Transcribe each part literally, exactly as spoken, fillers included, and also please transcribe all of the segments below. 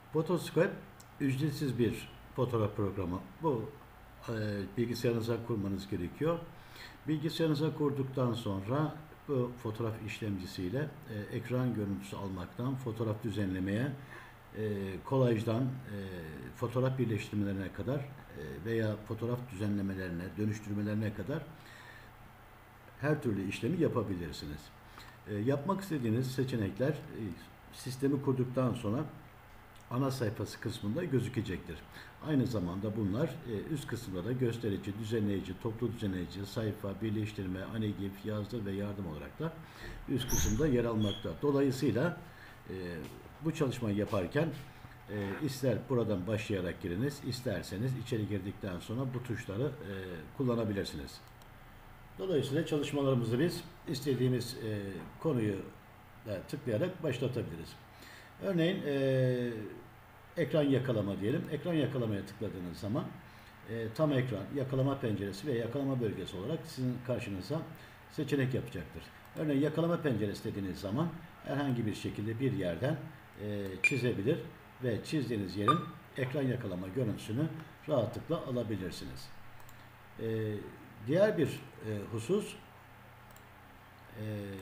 Photoshop ücretsiz bir fotoğraf programı. Bu e, bilgisayarınıza kurmanız gerekiyor. Bilgisayarınıza kurduktan sonra bu fotoğraf işlemcisiyle e, ekran görüntüsü almaktan fotoğraf düzenlemeye, e, kolajdan e, fotoğraf birleştirmelerine kadar e, veya fotoğraf düzenlemelerine, dönüştürmelerine kadar her türlü işlemi yapabilirsiniz. E, yapmak istediğiniz seçenekler e, sistemi kurduktan sonra ana sayfası kısmında gözükecektir. Aynı zamanda bunlar e, üst kısımda da gösterici, düzenleyici, toplu düzenleyici, sayfa, birleştirme, anegif, yazdır ve yardım olarak da üst kısımda yer almakta. Dolayısıyla e, bu çalışmayı yaparken e, ister buradan başlayarak giriniz, isterseniz içeri girdikten sonra bu tuşları e, kullanabilirsiniz. Dolayısıyla çalışmalarımızı biz istediğimiz e, konuyu da tıklayarak başlatabiliriz. Örneğin e, ekran yakalama diyelim. Ekran yakalamaya tıkladığınız zaman e, tam ekran, yakalama penceresi ve yakalama bölgesi olarak sizin karşınıza seçenek yapacaktır. Örneğin yakalama penceresi dediğiniz zaman herhangi bir şekilde bir yerden e, çizebilir ve çizdiğiniz yerin ekran yakalama görüntüsünü rahatlıkla alabilirsiniz. E, diğer bir e, husus e,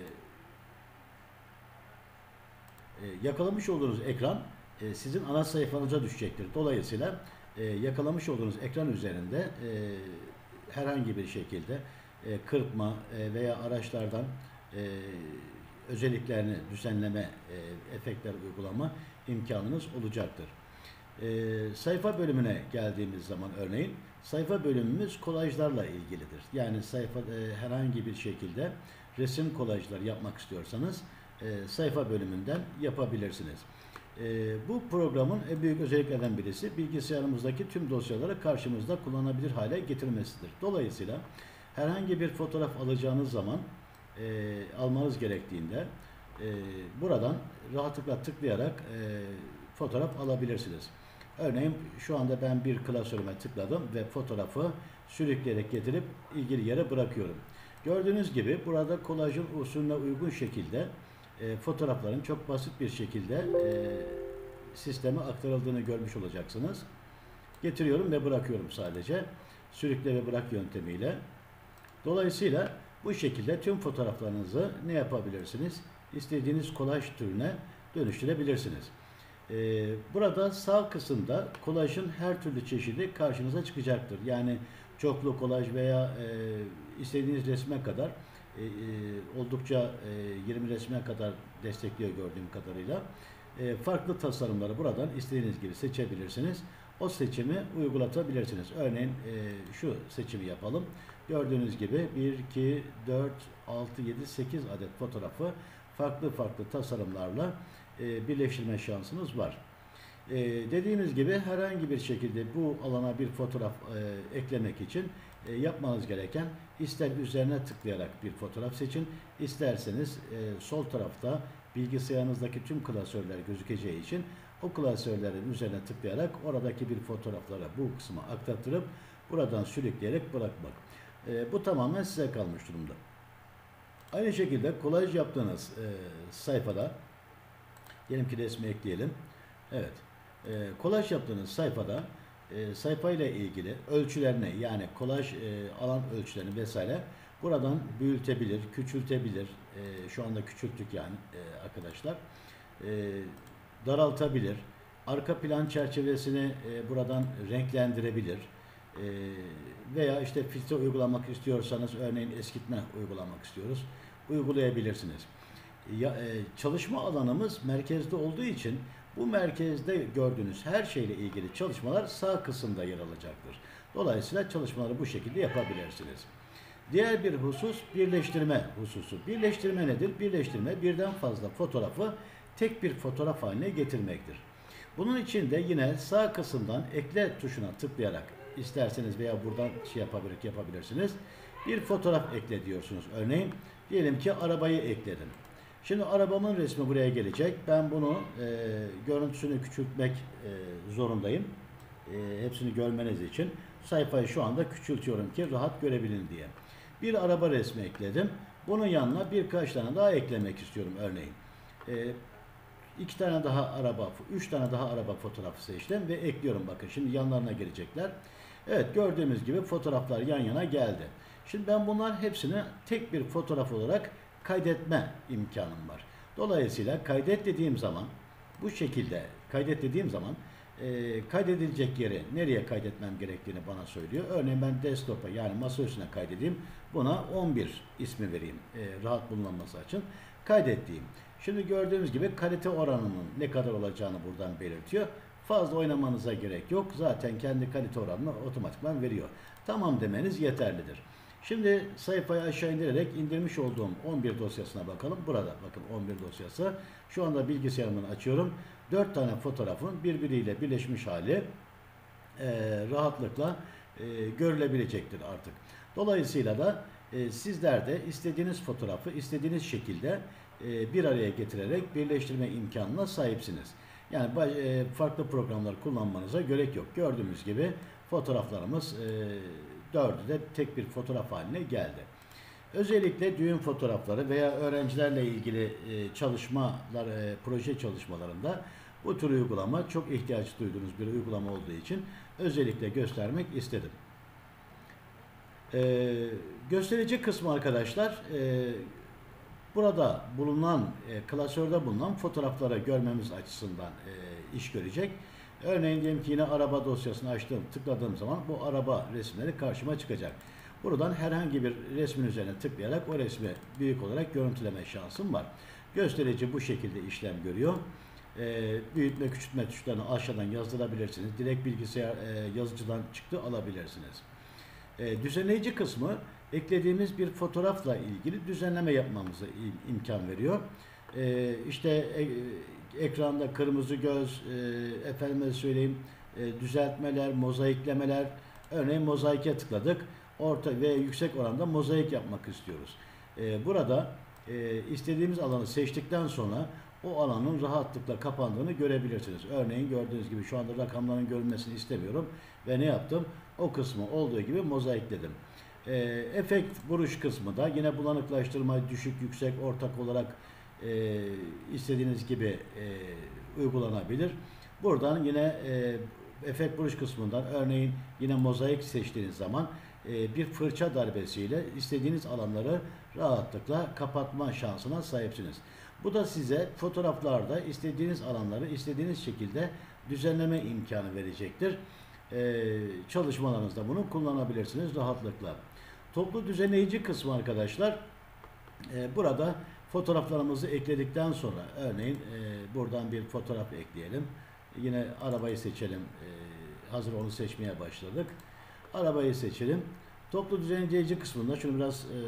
E, yakalamış olduğunuz ekran e, sizin ana sayfanıza düşecektir. Dolayısıyla e, yakalamış olduğunuz ekran üzerinde e, herhangi bir şekilde e, kırpma e, veya araçlardan e, özelliklerini düzenleme, e, efektler uygulama imkanınız olacaktır. E, sayfa bölümüne geldiğimiz zaman örneğin sayfa bölümümüz kolajlarla ilgilidir. Yani sayfa e, herhangi bir şekilde resim kolajlar yapmak istiyorsanız E, sayfa bölümünden yapabilirsiniz. E, bu programın en büyük özelliklerden birisi bilgisayarımızdaki tüm dosyaları karşımızda kullanılabilir hale getirmesidir. Dolayısıyla herhangi bir fotoğraf alacağınız zaman e, almanız gerektiğinde e, buradan rahatlıkla tıklayarak e, fotoğraf alabilirsiniz. Örneğin şu anda ben bir klasörüme tıkladım ve fotoğrafı sürükleyerek getirip ilgili yere bırakıyorum. Gördüğünüz gibi burada kolajın usulüne uygun şekilde E, fotoğrafların çok basit bir şekilde e, sisteme aktarıldığını görmüş olacaksınız. Getiriyorum ve bırakıyorum sadece. Sürükle ve bırak yöntemiyle. Dolayısıyla bu şekilde tüm fotoğraflarınızı ne yapabilirsiniz? İstediğiniz kolaj türüne dönüştürebilirsiniz. E, burada sağ kısımda kolajın her türlü çeşidi karşınıza çıkacaktır. Yani çoklu kolaj veya e, istediğiniz resme kadar E, e, oldukça e, yirmi resme kadar destekliyor gördüğüm kadarıyla. E, farklı tasarımları buradan istediğiniz gibi seçebilirsiniz. O seçimi uygulatabilirsiniz. Örneğin e, şu seçimi yapalım. Gördüğünüz gibi bir, iki, dört, altı, yedi, sekiz adet fotoğrafı farklı farklı tasarımlarla e, birleştirme şansınız var. E, dediğimiz gibi herhangi bir şekilde bu alana bir fotoğraf e, eklemek için e, yapmanız gereken ister üzerine tıklayarak bir fotoğraf seçin, isterseniz e, sol tarafta bilgisayarınızdaki tüm klasörler gözükeceği için o klasörlerin üzerine tıklayarak oradaki bir fotoğraflara bu kısma aktartırıp buradan sürükleyerek bırakmak. E, bu tamamen size kalmış durumda. Aynı şekilde kolaj yaptığınız e, sayfada diyelim ki resmi ekleyelim. Evet. E, kolaj yaptığınız sayfada e, sayfayla ilgili ölçülerini yani kolaj e, alan ölçülerini vesaire buradan büyütebilir, küçültebilir. E, şu anda küçülttük yani e, arkadaşlar. E, daraltabilir. Arka plan çerçevesini e, buradan renklendirebilir. E, veya işte filtre uygulamak istiyorsanız örneğin eskitme uygulamak istiyoruz. Uygulayabilirsiniz. Ya, e, çalışma alanımız merkezde olduğu için bu merkezde gördüğünüz her şeyle ilgili çalışmalar sağ kısımda yer alacaktır. Dolayısıyla çalışmaları bu şekilde yapabilirsiniz. Diğer bir husus birleştirme hususu. Birleştirme nedir? Birleştirme birden fazla fotoğrafı tek bir fotoğraf haline getirmektir. Bunun için de yine sağ kısımdan ekle tuşuna tıklayarak isterseniz veya buradan şey yapabilir, yapabilirsiniz. Bir fotoğraf ekle diyorsunuz. Örneğin diyelim ki arabayı ekledim. Şimdi arabamın resmi buraya gelecek. Ben bunu e, görüntüsünü küçültmek e, zorundayım. E, hepsini görmeniz için. Sayfayı şu anda küçültüyorum ki rahat görebilin diye. Bir araba resmi ekledim. Bunun yanına birkaç tane daha eklemek istiyorum örneğin. E, iki tane daha araba, üç tane daha araba fotoğrafı seçtim ve ekliyorum. Bakın şimdi yanlarına gelecekler. Evet, gördüğümüz gibi fotoğraflar yan yana geldi. Şimdi ben bunların hepsini tek bir fotoğraf olarak kaydetme imkanım var. Dolayısıyla kaydet dediğim zaman, bu şekilde kaydet dediğim zaman e, kaydedilecek yeri nereye kaydetmem gerektiğini bana söylüyor. Örneğin ben desktop'a, yani masa üstüne kaydedeyim. Buna on bir ismi vereyim e, rahat bulunması için. Kaydettiğim. Şimdi gördüğümüz gibi kalite oranının ne kadar olacağını buradan belirtiyor. Fazla oynamanıza gerek yok. Zaten kendi kalite oranını otomatikman veriyor. Tamam demeniz yeterlidir. Şimdi sayfayı aşağı indirerek indirmiş olduğum on bir dosyasına bakalım. Burada bakın on bir dosyası. Şu anda bilgisayarımı açıyorum. dört tane fotoğrafın birbiriyle birleşmiş hali e, rahatlıkla e, görülebilecektir artık. Dolayısıyla da e, sizler de istediğiniz fotoğrafı istediğiniz şekilde e, bir araya getirerek birleştirme imkanına sahipsiniz. Yani e, farklı programlar kullanmanıza gerek yok. Gördüğümüz gibi fotoğraflarımız e, dördü de tek bir fotoğraf haline geldi. Özellikle düğün fotoğrafları veya öğrencilerle ilgili e, çalışmalar, e, proje çalışmalarında bu tür uygulama çok ihtiyaç duyduğunuz bir uygulama olduğu için özellikle göstermek istedim. E, gösterici kısmı arkadaşlar, e, burada bulunan, e, klasörde bulunan fotoğrafları görmemiz açısından e, iş görecek. Örneğin diyelim ki yine araba dosyasını açtım, tıkladığım zaman bu araba resimleri karşıma çıkacak. Buradan herhangi bir resmin üzerine tıklayarak o resmi büyük olarak görüntüleme şansım var. Gösterici bu şekilde işlem görüyor. E, büyütme, küçültme tuşlarını aşağıdan yazdırabilirsiniz. Direkt bilgisayar e, yazıcıdan çıktı alabilirsiniz. E, düzenleyici kısmı eklediğimiz bir fotoğrafla ilgili düzenleme yapmamıza imkan veriyor. E, işte e, ekranda kırmızı göz, e, efendime söyleyeyim e, düzeltmeler, mozaiklemeler. Örneğin mozaike tıkladık. Orta ve yüksek oranda mozaik yapmak istiyoruz. E, burada e, istediğimiz alanı seçtikten sonra o alanın rahatlıkla kapandığını görebilirsiniz. Örneğin gördüğünüz gibi şu anda rakamların görünmesini istemiyorum ve ne yaptım? O kısmı olduğu gibi mozaikledim. E, efekt vuruş kısmı da yine bulanıklaştırma düşük, yüksek, ortak olarak e, istediğiniz gibi e, uygulanabilir. Buradan yine e, efekt vuruş kısmından örneğin yine mozaik seçtiğiniz zaman e, bir fırça darbesiyle istediğiniz alanları rahatlıkla kapatma şansına sahipsiniz. Bu da size fotoğraflarda istediğiniz alanları istediğiniz şekilde düzenleme imkanı verecektir. Ee, çalışmalarınızda bunu kullanabilirsiniz rahatlıkla. Toplu düzenleyici kısmı arkadaşlar, e, burada fotoğraflarımızı ekledikten sonra örneğin e, buradan bir fotoğraf ekleyelim. Yine arabayı seçelim. E, hazır onu seçmeye başladık. Arabayı seçelim. Toplu düzenleyici kısmında şunu biraz e,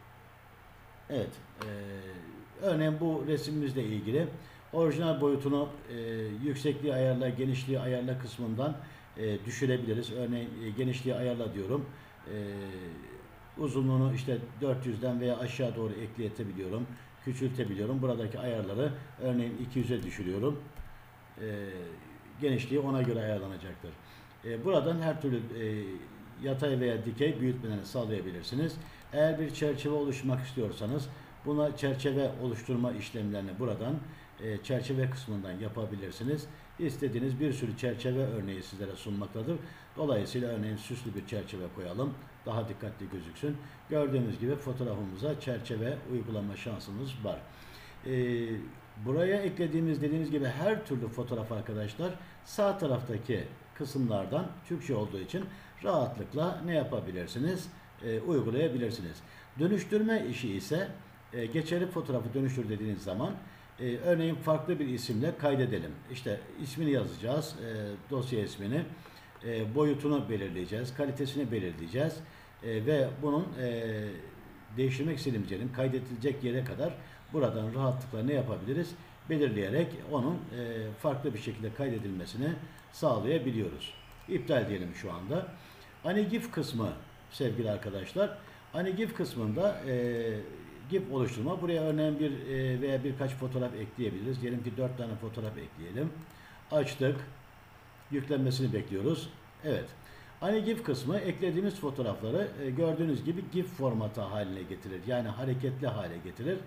evet e, örneğin bu resimimizle ilgili orijinal boyutunu e, yüksekliği ayarla, genişliği ayarla kısmından e, düşürebiliriz. Örneğin e, genişliği ayarla diyorum. E, uzunluğunu işte dört yüzden veya aşağı doğru ekleyebiliyorum. Küçültebiliyorum. Buradaki ayarları örneğin iki yüze düşürüyorum. E, genişliği ona göre ayarlanacaktır. E, buradan her türlü e, yatay veya dikey büyütmelerini sağlayabilirsiniz. Eğer bir çerçeve oluşturmak istiyorsanız buna çerçeve oluşturma işlemlerini buradan e, çerçeve kısmından yapabilirsiniz. İstediğiniz bir sürü çerçeve örneği sizlere sunmaktadır. Dolayısıyla örneğin süslü bir çerçeve koyalım. Daha dikkatli gözüksün. Gördüğünüz gibi fotoğrafımıza çerçeve uygulama şansımız var. E, buraya eklediğimiz dediğimiz gibi her türlü fotoğraf arkadaşlar sağ taraftaki kısımlardan Türkçe olduğu için rahatlıkla ne yapabilirsiniz? E, uygulayabilirsiniz. Dönüştürme işi ise e, geçerli fotoğrafı dönüştür dediğiniz zaman e, örneğin farklı bir isimle kaydedelim. İşte ismini yazacağız, e, dosya ismini, e, boyutunu belirleyeceğiz, kalitesini belirleyeceğiz e, ve bunun e, değiştirmek istediğimiz yerin kaydedilecek yere kadar buradan rahatlıkla ne yapabiliriz? Belirleyerek onun e, farklı bir şekilde kaydedilmesini sağlayabiliyoruz. İptal diyelim şu anda. AnyGIF kısmı sevgili arkadaşlar. AnyGIF kısmında e, GIF oluşturma. Buraya örneğin bir e, veya birkaç fotoğraf ekleyebiliriz. Diyelim ki dört tane fotoğraf ekleyelim. Açtık. Yüklenmesini bekliyoruz. Evet. AnyGIF kısmı eklediğimiz fotoğrafları e, gördüğünüz gibi GIF formatı haline getirir. Yani hareketli hale getirir.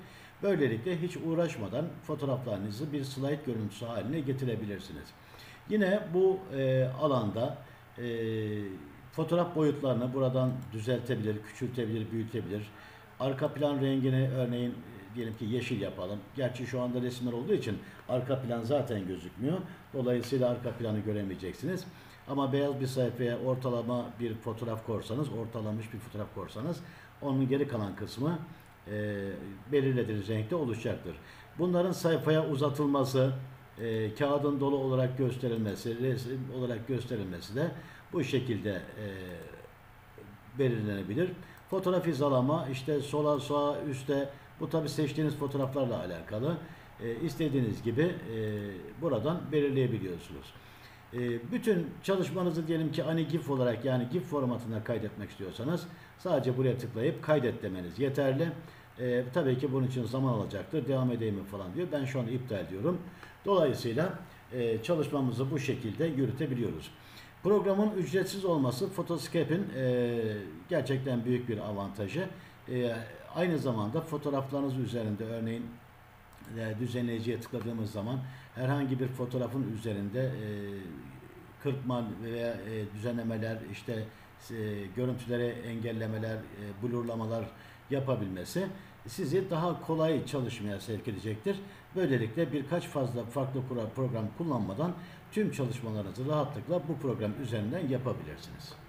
Böylelikle hiç uğraşmadan fotoğraflarınızı bir slide görüntüsü haline getirebilirsiniz. Yine bu e, alanda e, fotoğraf boyutlarını buradan düzeltebilir, küçültebilir, büyütebilir. Arka plan rengini örneğin e, diyelim ki yeşil yapalım. Gerçi şu anda resimler olduğu için arka plan zaten gözükmüyor. Dolayısıyla arka planı göremeyeceksiniz. Ama beyaz bir sayfaya ortalama bir fotoğraf korsanız, ortalamış bir fotoğraf korsanız onun geri kalan kısmı e, belirlediğiniz renkte oluşacaktır. Bunların sayfaya uzatılması, e, kağıdın dolu olarak gösterilmesi, resim olarak gösterilmesi de bu şekilde e, belirlenebilir. Fotoğraf hizalama, işte sola sağa üste, bu tabi seçtiğiniz fotoğraflarla alakalı. E, istediğiniz gibi e, buradan belirleyebiliyorsunuz. E, bütün çalışmanızı diyelim ki hani GIF olarak, yani GIF formatında kaydetmek istiyorsanız sadece buraya tıklayıp kaydet demeniz yeterli. E, tabii ki bunun için zaman alacaktır. Devam edeyim mi falan diyor. Ben şu anda iptal diyorum. Dolayısıyla e, çalışmamızı bu şekilde yürütebiliyoruz. Programın ücretsiz olması Photoscape'in e, gerçekten büyük bir avantajı. E, aynı zamanda fotoğraflarınız üzerinde örneğin e, düzenleyiciye tıkladığımız zaman herhangi bir fotoğrafın üzerinde e, kırpma veya e, düzenlemeler, işte e, görüntülere engellemeler, e, blurlamalar yapabilmesi sizi daha kolay çalışmaya sevk edecektir. Böylelikle birkaç fazla farklı program kullanmadan tüm çalışmalarınızı rahatlıkla bu program üzerinden yapabilirsiniz.